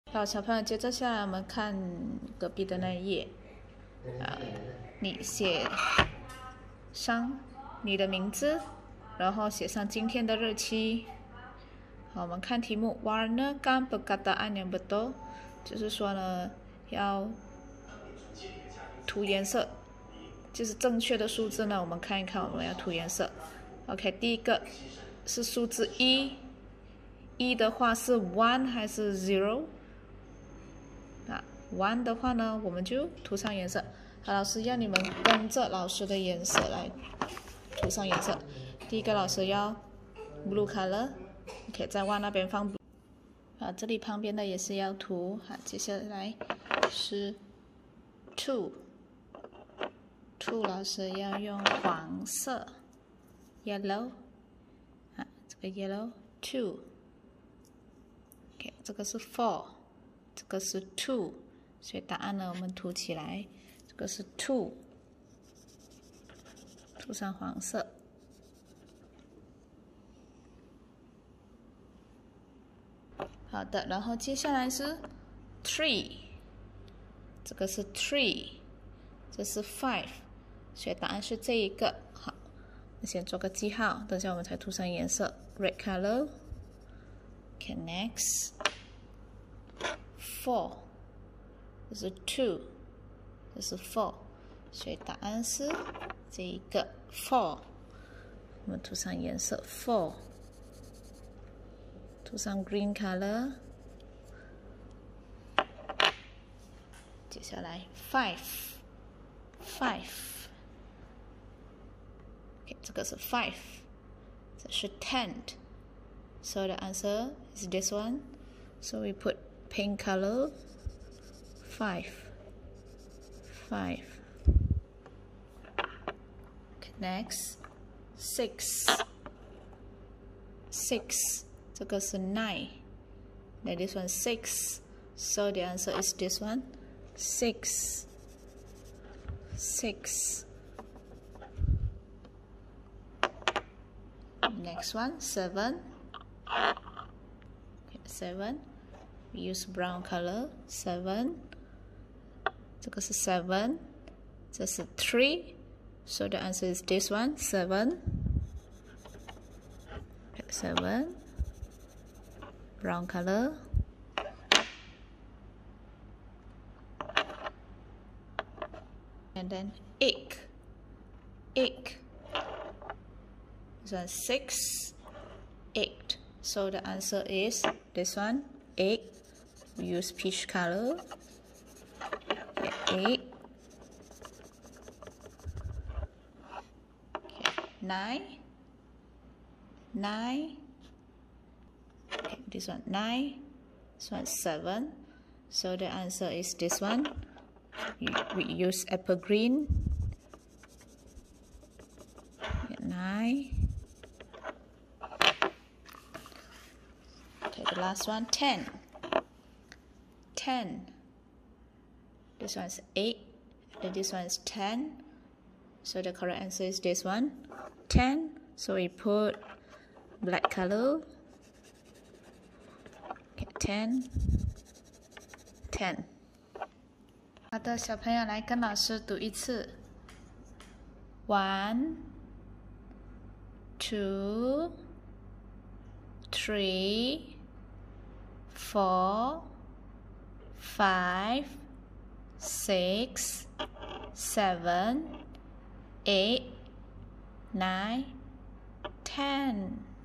好，小朋友，接着下来我们看隔壁的那一页。你写上你的名字，然后写上今天的日期。好，我们看题目。Warnakan perkataan yang betul， 就是说呢，要涂颜色，就是正确的数字呢，我们看一看，我们要涂颜色。OK， 第一个是数字一的话是 one 还是 zero？ one 的话呢，我们就涂上颜色。好，老师要你们跟着老师的颜色来涂上颜色。第一个老师要 blue color，OK， 在 one 那边放 blue。好，这里旁边的也是要涂。好，接下来是 two， 老师要用黄色 yellow， 这个 yellow two。OK， 这个是 four， 这个是 two。所以答案呢，我们涂起来，这个是 two， 涂上黄色。好的，然后接下来是 three， 这个是 three， 这是 five， 所以答案是这一个。好，先做个记号，等下我们才涂上颜色 ，red color。Okay, next 4。这是 two， 这是 4， 所以答案是这一个 4。我们涂上颜色 4， 涂上 green color。接下来 5， OK， 这个是 5， 这是 10。So the answer is this one. So we put pink color. 5. Okay, next 6. 这个是 9. Now this one 6. So the answer is this one. 6. Next one 7. Okay, 7. We use brown color. 7. 这个是 7， 这是 3， so the answer is this one, 7. 7 brown color. And then 8. This one 6, 8. So the answer is this one, 8. We use peach color. 8. Okay, 9. Okay, this one 9. This one 7. So the answer is this one. We use apple green. 9. Okay, the last one 10. This one is 8, and this one is 10. So the correct answer is this one, 10. So we put black color. Okay, 10. 好的，小朋友来跟老师读一次。1, 2, 3, 4, 5, 6, 7, 8, 9, 10.